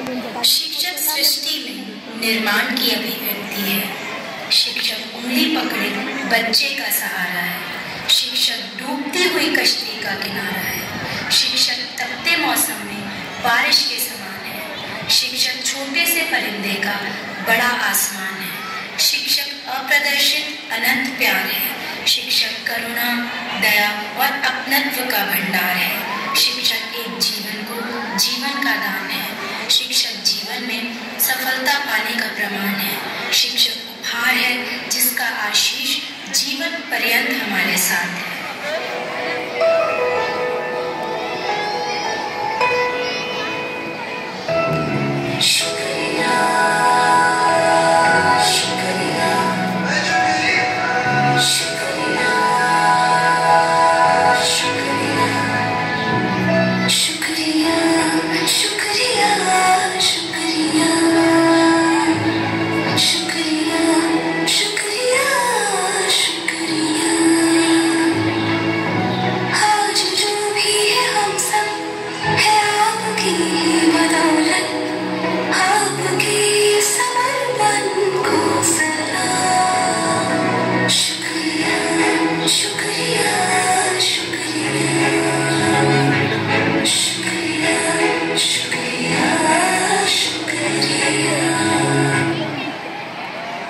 शिक्षक सृष्टि में निर्माण की अभिव्यक्ति है। शिक्षक उंगली पकड़े बच्चे का सहारा है। शिक्षक डूबती हुई कश्ती का किनारा है। शिक्षक तपते मौसम में बारिश के समान है। शिक्षक छोटे से परिंदे का बड़ा आसमान है। शिक्षक अप्रदर्शित अनंत प्यार है। शिक्षक करुणा, दया और अपनत्व का भंडार है। शिक्षक एक जीवन को जीवन का दान है। शिक्षक जीवन में सफलता पाने का प्रमाण है। शिक्षक उपहार है जिसका आशीष जीवन पर्यंत हमारे साथ है।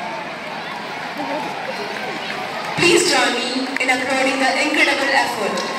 Please join me in applauding the incredible effort